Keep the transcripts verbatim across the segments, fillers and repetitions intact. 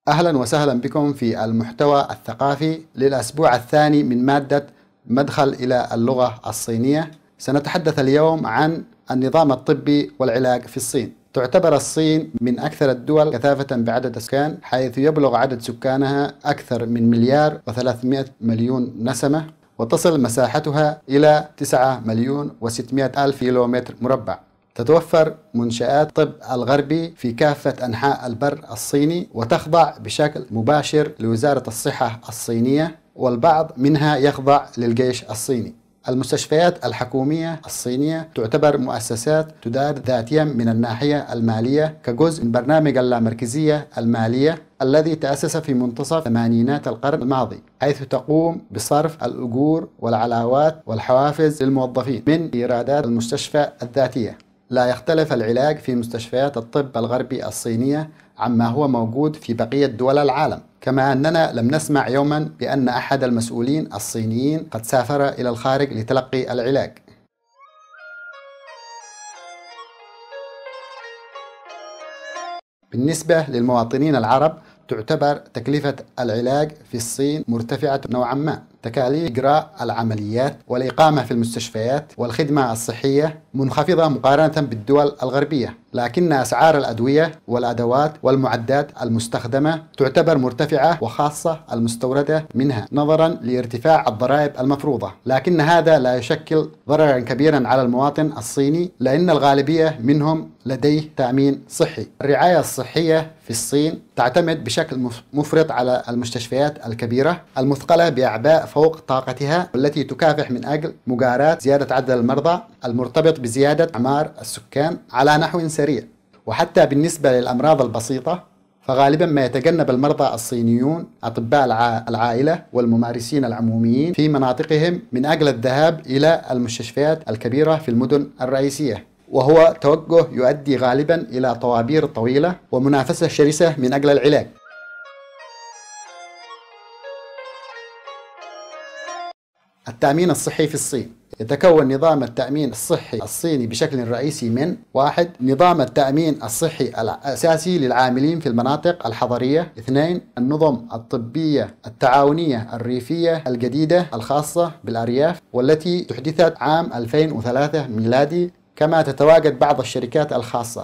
أهلا وسهلا بكم في المحتوى الثقافي للأسبوع الثاني من مادة مدخل إلى اللغة الصينية. سنتحدث اليوم عن النظام الطبي والعلاج في الصين. تعتبر الصين من أكثر الدول كثافة بعدد السكان، حيث يبلغ عدد سكانها أكثر من مليار وثلاثمائة مليون نسمة، وتصل مساحتها إلى تسعة مليون وستمائة ألف كيلومتر مربع. تتوفر منشآت الطب الغربي في كافة أنحاء البر الصيني، وتخضع بشكل مباشر لوزارة الصحة الصينية، والبعض منها يخضع للجيش الصيني. المستشفيات الحكومية الصينية تعتبر مؤسسات تدار ذاتيا من الناحية المالية كجزء من برنامج اللامركزية المالية الذي تأسس في منتصف ثمانينات القرن الماضي، حيث تقوم بصرف الأجور والعلاوات والحوافز للموظفين من إيرادات المستشفى الذاتية. لا يختلف العلاج في مستشفيات الطب الغربي الصينية عما هو موجود في بقية دول العالم، كما أننا لم نسمع يوما بأن أحد المسؤولين الصينيين قد سافر إلى الخارج لتلقي العلاج. بالنسبة للمواطنين العرب، تعتبر تكلفة العلاج في الصين مرتفعة نوعا ما. تكاليف إجراء العمليات والإقامة في المستشفيات والخدمة الصحية منخفضة مقارنة بالدول الغربية، لكن أسعار الأدوية والأدوات والمعدات المستخدمة تعتبر مرتفعة، وخاصة المستوردة منها نظرا لارتفاع الضرائب المفروضة. لكن هذا لا يشكل ضررا كبيرا على المواطن الصيني، لأن الغالبية منهم لديه تأمين صحي. الرعاية الصحية في الصين تعتمد بشكل مفرط على المستشفيات الكبيرة المثقلة بأعباء فوق طاقتها، والتي تكافح من أجل مجاراة زيادة عدد المرضى المرتبط بزيادة أعمار السكان على نحو سريع. وحتى بالنسبة للأمراض البسيطة، فغالبا ما يتجنب المرضى الصينيون أطباء العائلة والممارسين العموميين في مناطقهم من أجل الذهاب إلى المستشفيات الكبيرة في المدن الرئيسية، وهو توجه يؤدي غالبا إلى طوابير طويلة ومنافسة شرسة من أجل العلاج. التأمين الصحي في الصين. يتكون نظام التأمين الصحي الصيني بشكل رئيسي من: واحد نظام التأمين الصحي الأساسي للعاملين في المناطق الحضرية. اثنين النظم الطبية التعاونية الريفية الجديدة الخاصة بالأرياف، والتي تحدثت عام ألفين وثلاثة ميلادي، كما تتواجد بعض الشركات الخاصة.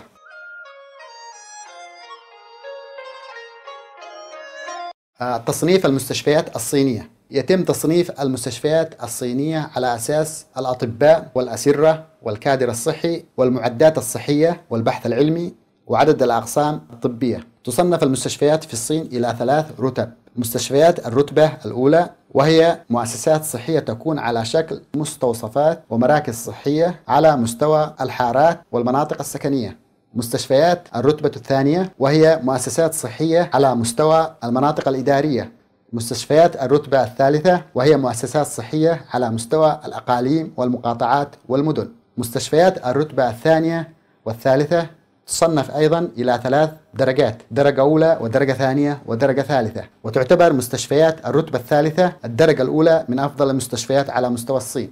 تصنيف المستشفيات الصينية. يتم تصنيف المستشفيات الصينية على أساس الأطباء والأسرة والكادر الصحي والمعدات الصحية والبحث العلمي وعدد الأقسام الطبية. تصنف المستشفيات في الصين إلى ثلاث رتب. مستشفيات الرتبة الأولى، وهي مؤسسات صحية تكون على شكل مستوصفات ومراكز صحية على مستوى الحارات والمناطق السكنية. مستشفيات الرتبة الثانية، وهي مؤسسات صحية على مستوى المناطق الإدارية. مستشفيات الرتبة الثالثة، وهي مؤسسات صحية على مستوى الأقاليم والمقاطعات والمدن. مستشفيات الرتبة الثانية والثالثة تصنف أيضا إلى ثلاث درجات: درجة أولى ودرجة ثانية ودرجة ثالثة. وتعتبر مستشفيات الرتبة الثالثة الدرجة الأولى من أفضل المستشفيات على مستوى الصين.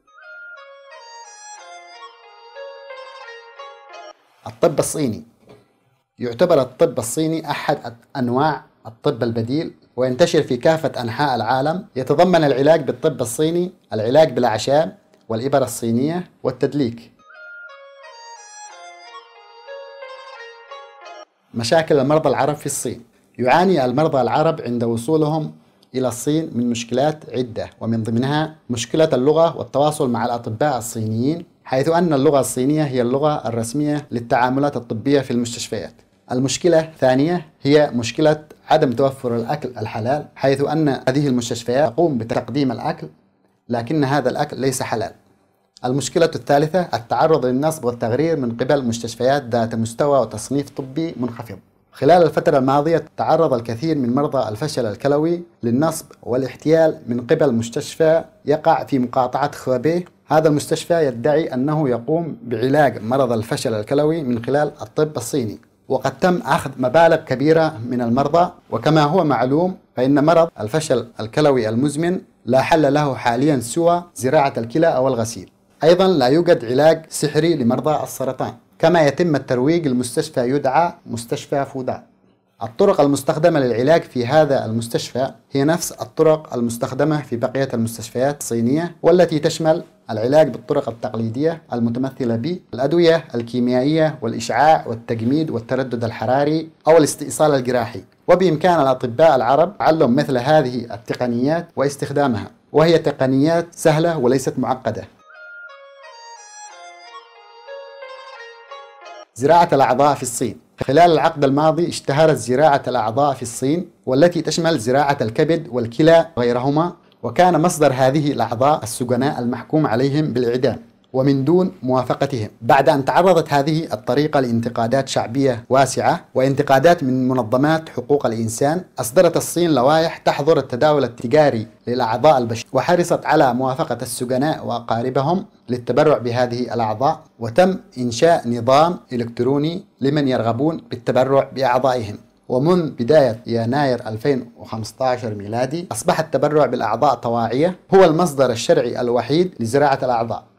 الطب الصيني. يعتبر الطب الصيني أحد أنواع الطب البديل، وينتشر في كافة أنحاء العالم. يتضمن العلاج بالطب الصيني العلاج بالأعشاب والإبر الصينية والتدليك. مشاكل المرضى العرب في الصين. يعاني المرضى العرب عند وصولهم إلى الصين من مشكلات عدة، ومن ضمنها مشكلة اللغة والتواصل مع الأطباء الصينيين، حيث أن اللغة الصينية هي اللغة الرسمية للتعاملات الطبية في المستشفيات. المشكلة الثانية هي مشكلة عدم توفر الأكل الحلال، حيث أن هذه المستشفيات تقوم بتقديم الأكل لكن هذا الأكل ليس حلال. المشكلة الثالثة التعرض للنصب والتغرير من قبل مستشفيات ذات مستوى وتصنيف طبي منخفض. خلال الفترة الماضية تعرض الكثير من مرضى الفشل الكلوي للنصب والاحتيال من قبل مستشفى يقع في مقاطعة خوبيه. هذا المستشفى يدعي أنه يقوم بعلاج مرض الفشل الكلوي من خلال الطب الصيني، وقد تم أخذ مبالغ كبيرة من المرضى. وكما هو معلوم، فإن مرض الفشل الكلوي المزمن لا حل له حاليا سوى زراعة الكلى أو الغسيل. أيضا لا يوجد علاج سحري لمرضى السرطان. كما يتم الترويج المستشفى يدعى مستشفى فودان. الطرق المستخدمة للعلاج في هذا المستشفى هي نفس الطرق المستخدمة في بقية المستشفيات الصينية، والتي تشمل العلاج بالطرق التقليدية المتمثلة بالأدوية الكيميائية والإشعاع والتجميد والتردد الحراري أو الاستئصال الجراحي. وبإمكان الأطباء العرب تعلم مثل هذه التقنيات واستخدامها، وهي تقنيات سهلة وليست معقدة. زراعة الأعضاء في الصين. خلال العقد الماضي اشتهرت زراعة الأعضاء في الصين، والتي تشمل زراعة الكبد والكلى وغيرهما، وكان مصدر هذه الأعضاء السجناء المحكوم عليهم بالإعدام ومن دون موافقتهم. بعد أن تعرضت هذه الطريقة لانتقادات شعبية واسعة وانتقادات من منظمات حقوق الإنسان، أصدرت الصين لوائح تحظر التداول التجاري للأعضاء البشرية، وحرصت على موافقة السجناء وأقاربهم للتبرع بهذه الأعضاء، وتم إنشاء نظام إلكتروني لمن يرغبون بالتبرع بأعضائهم. ومن بداية يناير ألفين وخمسة عشر ميلادي أصبح التبرع بالأعضاء طواعية هو المصدر الشرعي الوحيد لزراعة الأعضاء.